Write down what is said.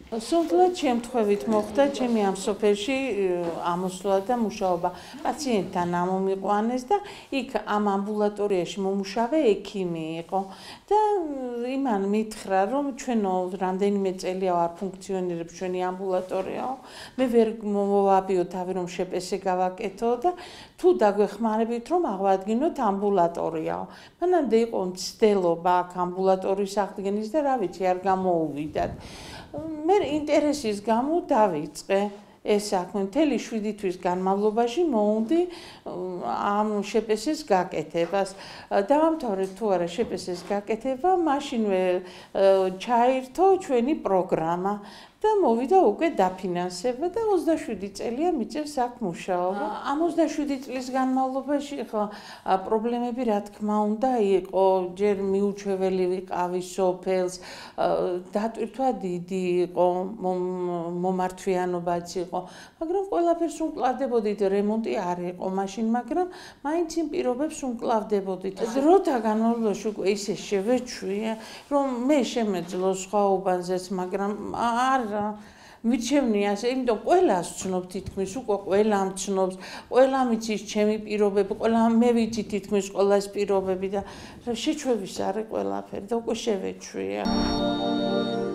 სულ შემთხვევით მოხდა ჩემი ამ სოფელში ამოსვლა და მუშაობა პაციენტთან ამომიყვანეს და იქ ამ ამბულატორიაში მომუშავე ექიმი იყო და იმან მითხრა რომ ჩვენო რამდენიმე წელია არ ფუნქციონირებს ჩვენი ამბულატორიაო მე ვერ მოვაბიო თავი რომ შეპესე გავაკეთო და თუ დაგვეხმარებით რომ აღვადგინოთ ამბულატორიაო მანამდე იყო მცდელობა აქ ამბულატორიის აღდგენის და რა ვიცი არ გამოუვიდათ მე ინტერესის გამო დავიწყე ეს საქმე მთელი 7 თვის განმავლობაში მოუნდი ამ შეპესეს გაკეთებას დავამთავრე თუ არა შეპესეს გაკეთება მაშინვე ჩაირთო ჩვენი პროგრამა და მოვიდა უკვე დაფინანსება და 27 წელია მიწევს აქ მუშაობა. ამ 27 წლის განმავლობაში ხო პრობლემები რა თქმა უნდა იყო, ჯერ მიუჩვეველი ვიყავი სოფელს, დატვირთვა დიდი იყო, მომართვიანობაც იყო, მაგრამ ყველაფერს უმკლავდებოდით, რემონტი არ იყო მაშინ, მაგრამ მაინც იმ პირობებს უმკლავდებოდით. დროთა განმავლობაში უკვე ისე შევეჩვია, რომ მე შემეძლო სხვა უბანზეც, მაგრამ არ მიჩემნია ასე, იმიტომ ყველას ვცნობ თითქმის, უკვე ყველამ ცნობს, ყველა მიცის ჩემი პირობები, ყველა მე ვიცი თითქმის ყველას პირობები და შეჩვევის არის ყველაფერი და უკვე შევეჩვია.